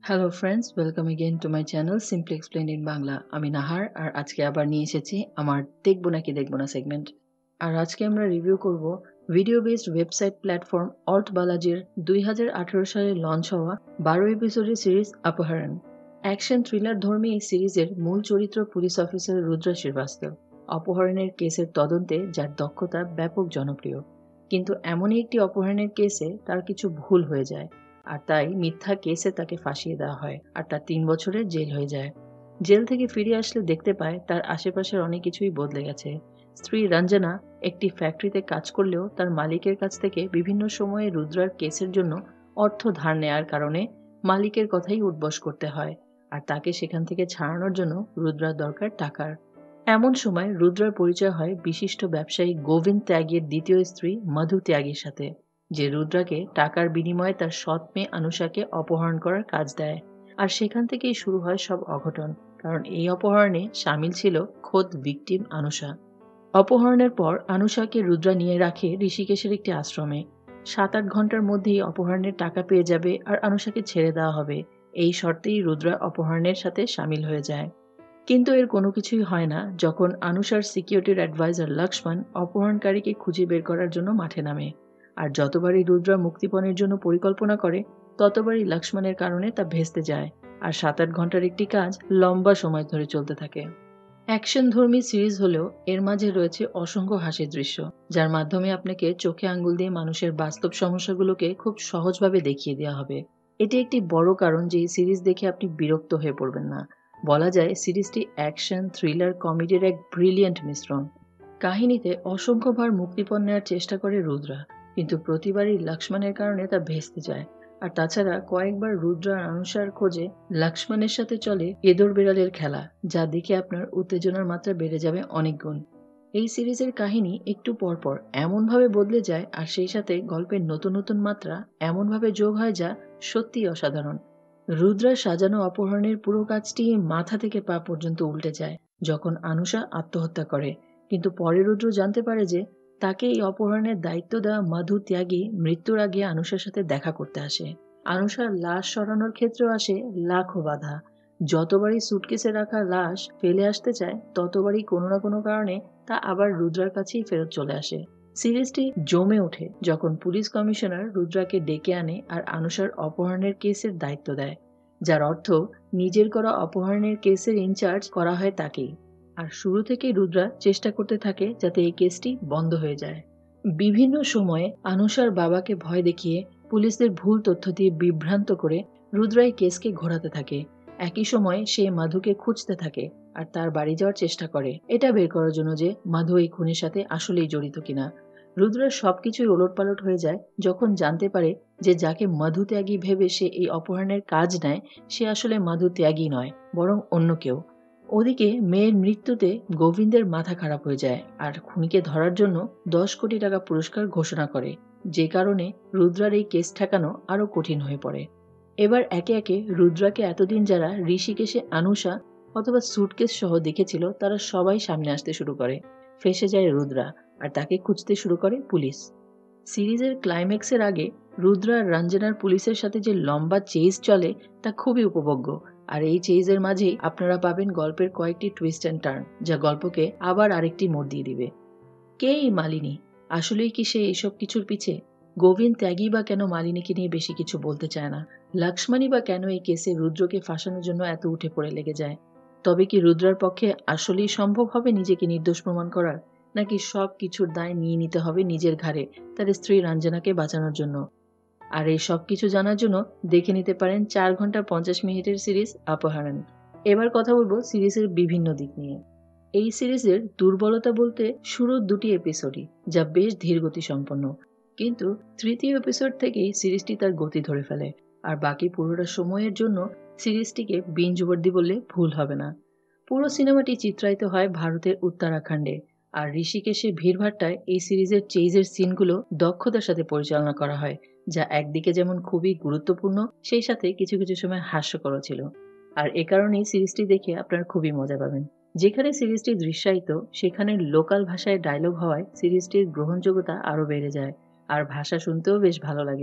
Hello friends, welcome again to my channel simply explain in Bangla. আমি নাহার, আর আজকে আবার নিয়ে এসেছি আমার দেখবো নাকি দেখবো না সেগমেন্ট। আর আজকে আমরা রিভিউ করব video based website platform Alt বালাজির 2018 সালে লঞ্চ হওয়া 12 এপিসোডের সিরিজ অপহরণ। অ্যাকশন থ্রিলার ধর্মী এই সিরিজের মূল চরিত্র পুলিশ অফিসার রুদ্রা শ্রীবাস্তব, অপহরণের কেসের তদন্তে যার দক্ষতা ব্যাপক জনপ্রিয়। কিন্তু এমনই একটি অপহরণের কেসে তার কিছু ভুল হয়ে যায়, আর তাই মিথ্যা কেসে তাকে ফাঁসিয়ে দেওয়া হয়, আর তার 3 বছরের জেল হয়ে যায়। জেল থেকে ফিরে আসলে দেখতে পায় তার আশেপাশের অনেক কিছুই বদলে গেছে। স্ত্রী রঞ্জনা একটি ফ্যাক্টরিতে কাজ করলেও তার মালিকের কাছ থেকে বিভিন্ন সময়ে রুদ্রার কেসের জন্য অর্থ ধার নেয়ার কারণে মালিকের কথাই উঠবস করতে হয়, আর তাকে সেখান থেকে ছাড়ানোর জন্য রুদ্রার দরকার টাকার। এমন সময় রুদ্রার পরিচয় হয় বিশিষ্ট ব্যবসায়ী গোবিন্দ ত্যাগীর দ্বিতীয় স্ত্রী মধু ত্যাগীর সাথে, যে রুদ্রাকে টাকার বিনিময়ে তার সৎ মেয়ে আনুষাকে অপহরণ করার কাজ দেয়। আর সেখান থেকেই শুরু হয় সব অঘটন, কারণ এই অপহরণে সামিল ছিল খোদ ভিকটিম আনুষা। অপহরণের পর আনুষাকে রুদ্রা নিয়ে রাখে ঋষিকেশের একটি আশ্রমে। 7-8 ঘন্টার মধ্যেই অপহরণের টাকা পেয়ে যাবে আর আনুষাকে ছেড়ে দেওয়া হবে, এই শর্তেই রুদ্রা অপহরণের সাথে সামিল হয়ে যায়। কিন্তু এর কোনো কিছুই হয় না যখন আনুষার সিকিউরিটির অ্যাডভাইজার লক্ষ্মণ অপহরণকারীকে খুঁজে বের করার জন্য মাঠে নামে। আর যতবারই রুদ্রা মুক্তিপণের জন্য পরিকল্পনা করে, ততবারই লক্ষ্মণের কারণে তা ভেস্তে যায়, আর 7-8 ঘন্টার একটি কাজ লম্বা সময় ধরে চলতে থাকে। অ্যাকশনধর্মী সিরিজ হলেও এর মাঝে রয়েছে অসংখ্য হাসির দৃশ্য, যার মাধ্যমে আপনাকে চোখে আঙ্গুল দিয়ে মানুষের বাস্তব সমস্যাগুলোকে খুব সহজভাবে দেখিয়ে দেওয়া হবে। এটি একটি বড় কারণ যে এই সিরিজ দেখে আপনি বিরক্ত হয়ে পড়বেন না। বলা যায় সিরিজটি অ্যাকশন থ্রিলার কমেডির এক ব্রিলিয়েন্ট মিশ্রণ। কাহিনীতে অসংখ্যবার মুক্তিপণ নেওয়ার চেষ্টা করে রুদ্রা, কিন্তু প্রতিবারই লক্ষ্মণের কারণে তা ভেস্তে যায়। আর তাছাড়া কয়েকবার রুদ্রা আর আনুষার খোঁজে লক্ষ্মণের সাথে চলে এদর বিড়ালের খেলা, যা দেখে আপনার উত্তেজনার মাত্রা বেড়ে যাবে অনেক গুণ। এই সিরিজের কাহিনী একটু পরপর এমনভাবে বদলে যায়, আর সেই সাথে গল্পের নতুন নতুন মাত্রা এমনভাবে যোগ হয় যা সত্যিই অসাধারণ। রুদ্রার সাজানো অপহরণের পুরো কাজটি মাথা থেকে পা পর্যন্ত উল্টে যায় যখন আনুষা আত্মহত্যা করে, কিন্তু পরে রুদ্র জানতে পারে যে তাকে এই অপহরণের দায়িত্ব দেওয়া মধু ত্যাগী মৃত্যুর আগে আনুষার সাথে দেখা করতে আসে। আনুষার লাশ সরানোর ক্ষেত্রেও আসে লাখো বাধা। যতবারই সুটকেসে রাখা লাশ ফেলে আসতে চায়, ততবারই কোনো না কোনো কারণে তা আবার রুদ্রার কাছেই ফেরত চলে আসে। সিরিজটি জমে ওঠে যখন পুলিশ কমিশনার রুদ্রাকে ডেকে আনে আর আনুষার অপহরণের কেসের দায়িত্ব দেয়, যার অর্থ নিজের করা অপহরণের কেসের ইনচার্জ করা হয় তাকেই। আর শুরু থেকেই রুদ্রা চেষ্টা করতে থাকে যাতে এই কেসটি বন্ধ হয়ে যায়। বিভিন্ন সময়ে আনুষার বাবাকে ভয় দেখিয়ে পুলিশদের ভুল তথ্য দিয়ে বিভ্রান্ত করে রুদ্রা এই কেসকে ঘোরাতে থাকে। একই সময় সে মাধুকে খুঁজতে থাকে আর তার বাড়ি যাওয়ার চেষ্টা করে, এটা বের করার জন্য যে মাধু এই খুনের সাথে আসলেই জড়িত কিনা। রুদ্রার সবকিছুই ওলটপালট হয়ে যায় যখন জানতে পারে যে যাকে মধু ত্যাগী ভেবে সে এই অপহরণের কাজ নেয়, সে আসলে মধু ত্যাগী নয়, বরং অন্য কেউ। ওদিকে মেয়ের মৃত্যুতে গোবিন্দের মাথা খারাপ হয়ে যায় আর খুনিকে ধরার জন্য 10 কোটি টাকা পুরস্কার ঘোষণা করে, যে কারণে রুদ্রার এই কেস ঠেকানো আরো কঠিন হয়ে পড়ে। এবার একে একে রুদ্রাকে এতদিন যারা ঋষিকেশে আনুষা অথবা সুটকেস সহ দেখেছিল, তারা সবাই সামনে আসতে শুরু করে। ফেসে যায় রুদ্রা, আর তাকে খুঁজতে শুরু করে পুলিশ। সিরিজের ক্লাইম্যাক্সের আগে রুদ্রা আর রঞ্জনার পুলিশের সাথে যে লম্বা চেজ চলে তা খুবই উপভোগ্য। আর এই চেজের মাঝেই আপনারা পাবেন গল্পের কয়েকটি টুইস্ট অ্যান্ড টার্ন, যা গল্পকে আবার আরেকটি মোড় দিয়ে দিবে। কে এই মালিনী? আসলেই কি সে এসব কিছুর পিছে? গোবিন্দ ত্যাগী বা কেন মালিনীকে নিয়ে বেশি কিছু বলতে চায় না? লক্ষ্মণী বা কেন এই কেসে রুদ্রকে ফাঁসানোর জন্য এত উঠে পড়ে লেগে যায়? তবে কি রুদ্রার পক্ষে আসলেই সম্ভব হবে নিজেকে নির্দোষ প্রমাণ করার, নাকি সব কিছুর দায় নিয়ে নিতে হবে নিজের ঘাড়ে তার স্ত্রী রঞ্জনাকে বাঁচানোর জন্য? আর এই সবকিছু জানার জন্য দেখে নিতে পারেন 4 ঘন্টা 50 মিনিটের সিরিজ অপহরণ। এবার কথা বলবো সিরিজের বিভিন্ন দিক নিয়ে। এই সিরিজের দুর্বলতা বলতে শুরুর 2টি এপিসোডই, যা বেশ ধীরগতি সম্পন্ন, কিন্তু তৃতীয় এপিসোড থেকেই সিরিজটি তার গতি ধরে ফেলে। আর বাকি পুরোটা সময়ের জন্য সিরিজটিকে বিঞ্জ ওয়ার্দি বললে ভুল হবে না। পুরো সিনেমাটি চিত্রায়িত হয় ভারতের উত্তরাখণ্ডে, আর ঋষিকেশে ভিড়ভাট্টায় এই সিরিজের চেইজের সিনগুলো দক্ষতার সাথে পরিচালনা করা হয়, যা একদিকে যেমন খুবই গুরুত্বপূর্ণ, সেই সাথে কিছু কিছু সময় হাস্যকরও ছিল। আর এ কারণেই সিরিজটি দেখে আপনারা খুবই মজা পাবেন। যেখানে সিরিজটি দৃশ্যায়িত, সেখানে লোকাল ভাষায় ডায়লগ হওয়ায় সিরিজটির গ্রহণযোগ্যতা আরও বেড়ে যায়, আর ভাষা শুনতেও বেশ ভালো লাগে।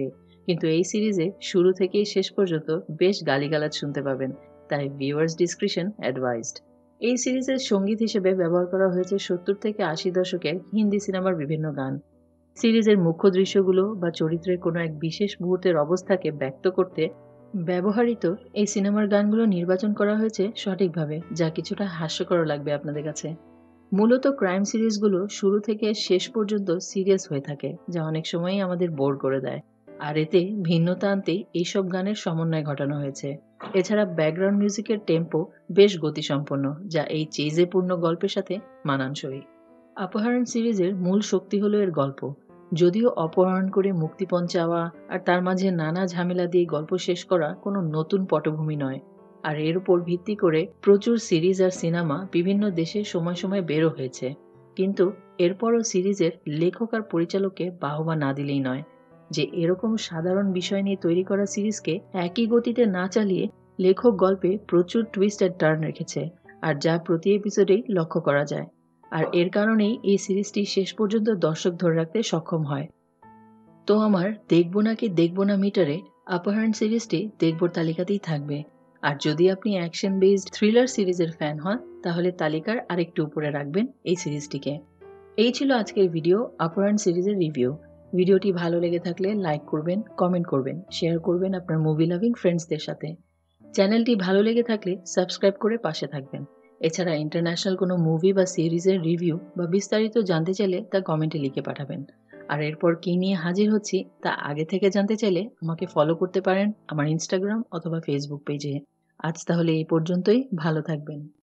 কিন্তু এই সিরিজে শুরু থেকেই শেষ পর্যন্ত বেশ গালিগালাজ শুনতে পাবেন, তাই ভিউয়ার্স ডিসক্রিশন অ্যাডভাইসড। এই সিরিজের সঙ্গীত হিসেবে ব্যবহার করা হয়েছে ৭০ থেকে ৮০ দশকের হিন্দি সিনেমার বিভিন্ন গান। সিরিজের মুখ্য দৃশ্যগুলো বা চরিত্রের কোনো এক বিশেষ মুহূর্তের অবস্থাকে ব্যক্ত করতে ব্যবহৃত এই সিনেমার গানগুলো নির্বাচন করা হয়েছে সঠিকভাবে, যা কিছুটা হাস্যকর লাগবে আপনাদের কাছে। মূলত ক্রাইম সিরিজগুলো শুরু থেকে শেষ পর্যন্ত সিরিয়াস হয়ে থাকে, যা অনেক সময়ই আমাদের বোর করে দেয়। আর এতে ভিন্নতা আনতেই এইসব গানের সমন্বয় ঘটানো হয়েছে। এছাড়া ব্যাকগ্রাউন্ড মিউজিকের টেম্পো বেশ গতিসম্পন্ন, যা এই চেজে পূর্ণ গল্পের সাথে মানানসই। অপহরণ সিরিজের মূল শক্তি হলো এর গল্প। যদিও অপহরণ করে মুক্তিপণ চাওয়া আর তার মাঝে নানা ঝামেলা দিয়ে গল্প শেষ করা কোনো নতুন পটভূমি নয়। আর এর উপর ভিত্তি করে প্রচুর সিরিজ আর সিনেমা বিভিন্ন দেশে সময় সময় বেরো হয়েছে। কিন্তু এরপরও সিরিজের লেখক আর পরিচালককে বাহবা না দিলেই নয়, যে এরকম সাধারণ বিষয় নিয়ে তৈরি করা সিরিজকে একই গতিতে না চালিয়ে লেখক গল্পে প্রচুর টুইস্ট অ্যান্ড টার্ন রেখেছে, আর যা প্রতি এপিসোডেই লক্ষ্য করা যায়। আর এর কারণেই এই সিরিজটি শেষ পর্যন্ত দর্শক ধরে রাখতে সক্ষম হয়। তো আমার দেখবো নাকি দেখবো না মিটারে অপহরণ সিরিজটি দেখবোর তালিকাতেই থাকবে। আর যদি আপনি অ্যাকশন বেসড থ্রিলার সিরিজের ফ্যান হন, তাহলে তালিকার আরেকটু উপরে রাখবেন এই সিরিজটিকে। এই ছিল আজকের ভিডিও, অপহরণ সিরিজের রিভিউ। ভিডিওটি ভালো লেগে থাকলে লাইক করবেন, কমেন্ট করবেন, শেয়ার করবেন আপনার মুভি লাভিং ফ্রেন্ডসদের সাথে। চ্যানেলটি ভালো লেগে থাকলে সাবস্ক্রাইব করে পাশে থাকবেন। এছাড়া ইন্টারন্যাশনাল কোনো মুভি বা সিরিজের রিভিউ বা বিস্তারিত জানতে চাইলে তা কমেন্টে লিখে পাঠাবেন। আর এরপর কী নিয়ে হাজির হচ্ছি তা আগে থেকে জানতে চাইলে আমাকে ফলো করতে পারেন আমার ইনস্টাগ্রাম অথবা ফেসবুক পেজে। আজ তাহলে এই পর্যন্তই, ভালো থাকবেন।